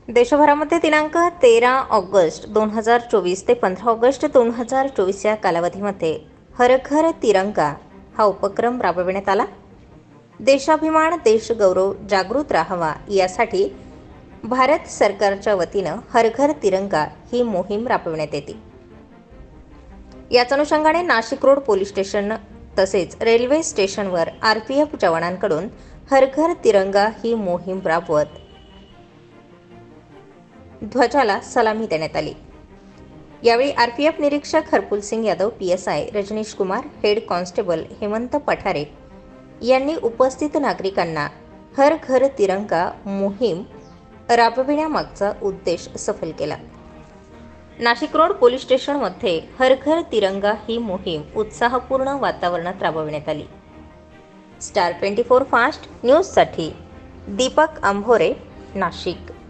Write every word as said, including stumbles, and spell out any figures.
देशभरामध्ये दिनांक तेरा ऑगस्ट दोन हजार चोवीस ते पंधरा ऑगस्ट दोन हजार चोवीस या कालावधीमध्ये हर घर तिरंगा हा उपक्रम राबविण्यात आला. देशाभिमान देशगौरव जागृत राहावा यासाठी भारत सरकारच्या वतीनं हर घर तिरंगा ही मोहीम राबविण्यात येते. याच अनुषंगाने नाशिक रोड पोलीस स्टेशन तसेच रेल्वे स्टेशनवर आर पी एफ जवानांकडून हर घर तिरंगा ही मोहीम राबवत ध्वजाला सलामी देण्यात आली. यावेळी आर पी एफ निरीक्षक Harpul Singh Yadav, P S I Rajneesh Kumar, head constable Hemant Pathare यांनी उपस्थित नागरिकांना हर घर तिरंगा मोहीम राबविण्यामागचा उद्देश सफल केला. नाशिक रोड पोलीस स्टेशनमध्ये हर घर तिरंगा ही मोहीम उत्साहपूर्ण वातावरणात राबविण्यात आली. स्टार ट्वेंटी फोर फास्ट न्यूजसाठी दीपक आंभोरे, नाशिक.